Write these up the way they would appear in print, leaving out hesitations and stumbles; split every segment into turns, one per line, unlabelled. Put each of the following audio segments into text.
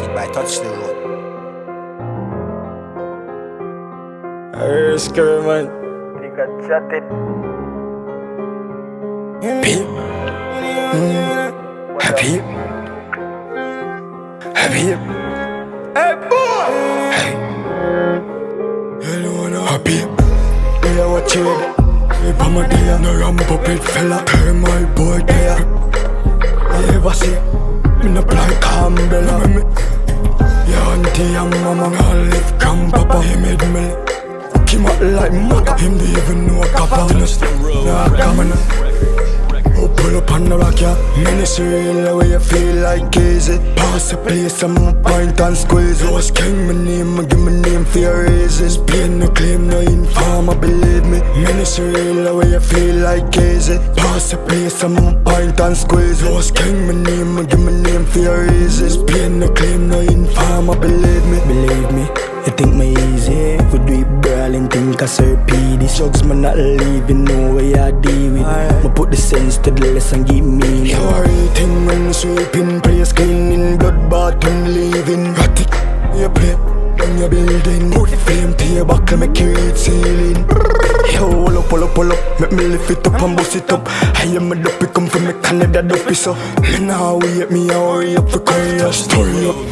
by touch the road.
Skeng, man.
Nigga chatted.
Happy. Happy. Happy.
Hey boy!
Hey. Hello, no happy. Yeah, what you did? Hey, Pama, dear. No, I'm a puppet fella. Hey, my boy, dear. I ever see me no like umbrella. Your auntie and mama all live come papa. He made me him up like maka. Him don't even know a kappa. Nah, come on. Oh, pull up on the rock, yeah. Menace real the way you feel like easy. Pass the place, I'm a pint and squeeze. Oh, Skeng my name, I give my name for your raises. Pain no claim, no informer, believe me. Menace real the way you feel like easy. Pass the place, I'm a pint and squeeze. Oh, Skeng my name, I give my name for your raises. Pain no claim, no informer, believe me. Believe me, you think me easy? If we do it brawling, think I serve these drugs, man not leaving, know where you deal with. I put the sense to the lesson, give me. You are eating when sweeping, place cleaning, bloodbath when leaving. Got it, you play on your building. Put the flame to your buckle, make you reach ceiling. Yo, pull up, make me lift it up and bust it up. I am a dopey, come from me Canada dopey, so me now wait, me I hurry up for career, story up.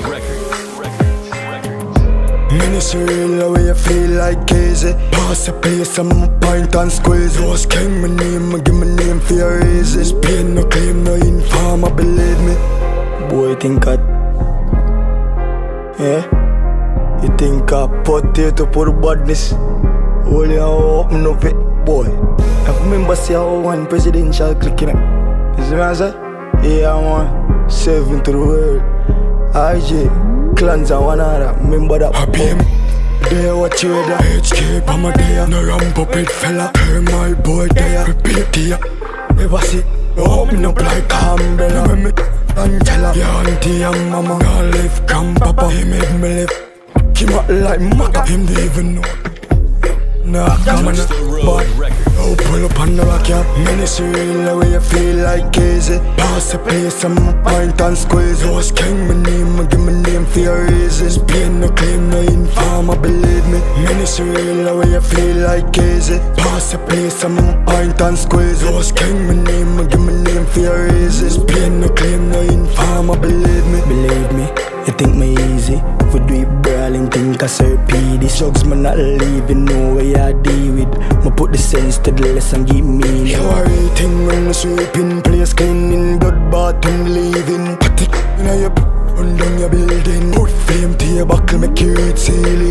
Menace real the way you feel like easy. Pass the place, I'm a pint and squeeze. Oh, Skeng my name, I give my name for your raises. Pain no claim, no informer, believe me. Boy, think I yeah? You think I potato for the badness? Only I open up it, boy. I remember see how one presidential clicking it. You see what I say? Yeah, man, 7 to the world. IJ, clans and one other, remember that. Happy there what you there. HK Pama there. No ram puppet fella. Hey my boy there. Repeat here. Ever see? Open up like umbrella. Remember me Angela. Your auntie and mama all live come papa. He made me live. Him up like maka. Him don't even know. Nah, come on, but oh, pull up on the rock, yeah. Menace real the way you feel like easy. Pass the place, I'm a pint and squeeze. Oh, Skeng my name, I give my name for your raises. Pain no claim, no informer, believe me. Menace real the way you feel like easy. Pass the place, I'm a pint and squeeze. Oh, Skeng my name, I give my name for your raises. Pain no claim, no informer, believe me. Believe me, you think me easy? If we do it brawling, think I serve these drugs, man not leaving, know where you deal with. Ma put the sense to the lesson, give me. You are eating when sweeping, place cleaning, bloodbath when leaving. Put it in your run down your building. Put flame to your buckle, make you reach ceiling.